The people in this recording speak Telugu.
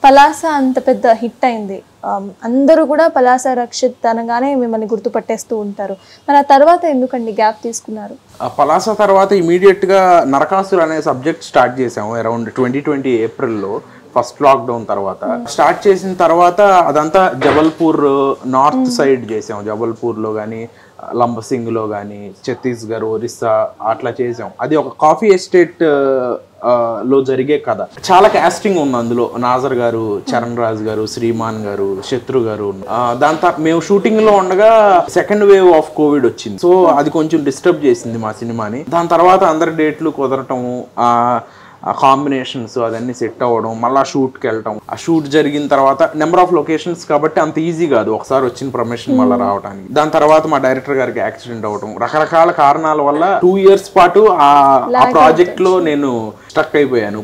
పలాస అంత పెద్ద హిట్ అయింది, అందరూ కూడా పలాస రక్షిత్ అనగానే మిమ్మల్ని గుర్తుపట్టేస్తూ ఉంటారు. మరి ఆ తర్వాత ఎందుకండి గ్యాప్ తీసుకున్నారు? పలాస తర్వాత ఇమీడియట్ గా నరకాసురు అనే సబ్జెక్ట్ స్టార్ట్ చేసాము అరౌండ్ 2020 ఏప్రిల్లో. ఫస్ట్ లాక్డౌన్ తర్వాత స్టార్ట్ చేసిన తర్వాత అదంతా జబల్పూర్ నార్త్ సైడ్ చేసాం. జబల్పూర్లో కానీ, లంబసింగ్లో కానీ, ఛత్తీస్గఢ్, ఒరిస్సా అట్లా చేసాం. అది ఒక కాఫీ ఎస్టేట్ లో జరిగే కథ. చాలా కాస్టింగ్ ఉంది అందులో. నాజర్ గారు, చరణ్ రాజ్ గారు, శ్రీమాన్ గారు, శత్రు గారు. దాంతో మేము షూటింగ్ లో ఉండగా సెకండ్ వేవ్ ఆఫ్ కోవిడ్ వచ్చింది. సో అది కొంచెం డిస్టర్బ్ చేసింది మా సినిమాని. దాని తర్వాత అందరి డేట్లు కుదరటము, ఆ కాంబినేషన్స్ అదన్నీ సెట్ అవ్వడం, మళ్ళీ షూట్కి వెళ్ళటం. ఆ షూట్ జరిగిన తర్వాత నెంబర్ ఆఫ్ లొకేషన్స్ కాబట్టి అంత ఈజీ కాదు ఒకసారి వచ్చిన ప్రమోషన్ మళ్ళీ రావడానికి. దాని తర్వాత మా డైరెక్టర్ గారికి యాక్సిడెంట్ అవ్వడం, రకరకాల కారణాల వల్ల 2 years పాటు ఆ ప్రాజెక్ట్ లో నేను స్ట్రక్ అయిపోయాను.